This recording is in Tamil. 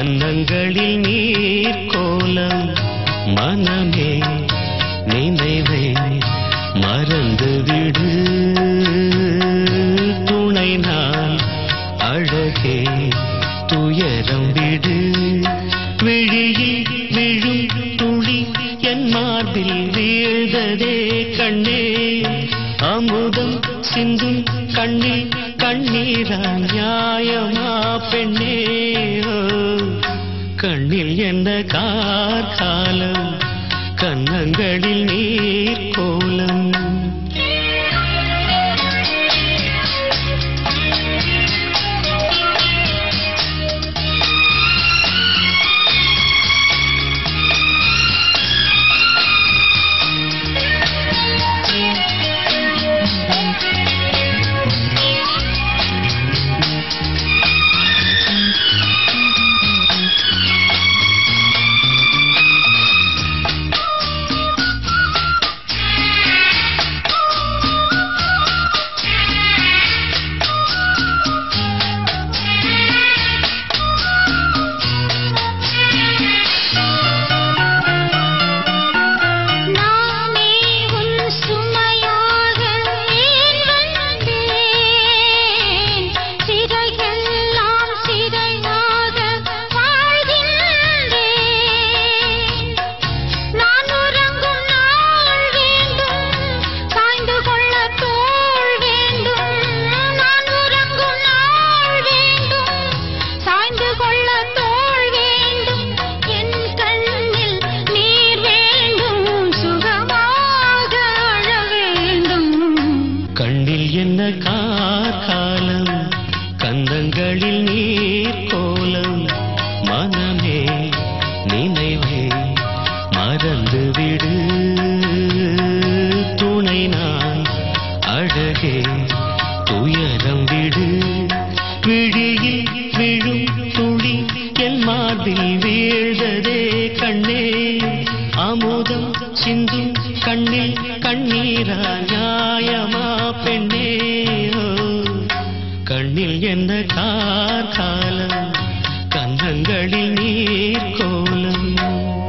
கன்னங்களில் நீர் கோலம் மனமே நினைவை மறந்துவிடு துணை நான் அழகே துயரம் விடு விழியில் விழும் துளி என் மார்பில் வீழ்ந்ததே கண்ணே அமுதம் சிந்தும் கண்ணில் கண்ணீரா நியாயமா பெண்ணே கண்ணில் என்ன காலம் கன்னங்களில் நீர் கோலம் காலம் கந்தங்களில் நீர் கோலம் மனமே நினைவே மறந்துவிடு துணை நான் அழகே துயரம் விடு விழியில் விழும் துளி என் மார்பில் வீழ்ந்ததே கண்ணே அமுதம் சிந்தும் கண்ணில் கண்ணீரா நியாயமா பெண்ணே கண்ணில் என்ன காலம் கன்னங்களில் நீர் கோலம்